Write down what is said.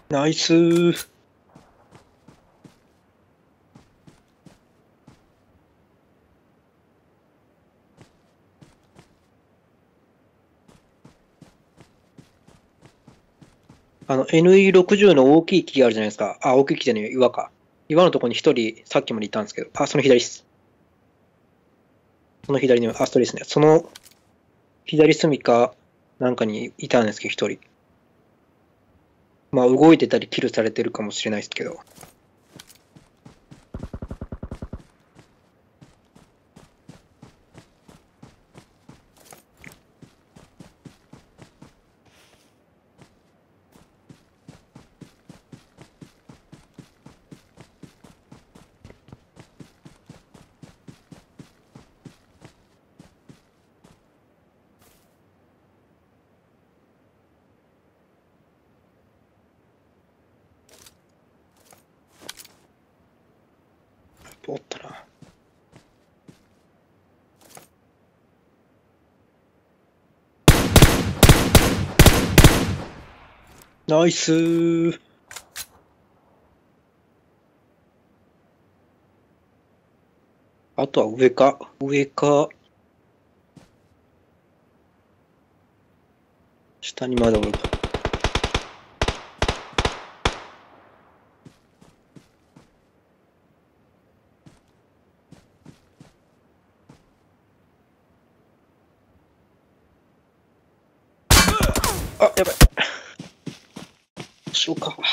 ナイスー。NE60 の大きい木があるじゃないですか。あ、大きい木じゃねえよ、岩か。岩のとこに一人、さっきまでいたんですけど。あ、その左っす。その左に、あ、それですね。その左隅かなんかにいたんですけど、一人。まあ、動いてたりキルされてるかもしれないですけど。おったな。ナイスー。あとは上か。上か。下にまだおるか。あ、やばい。後ろか。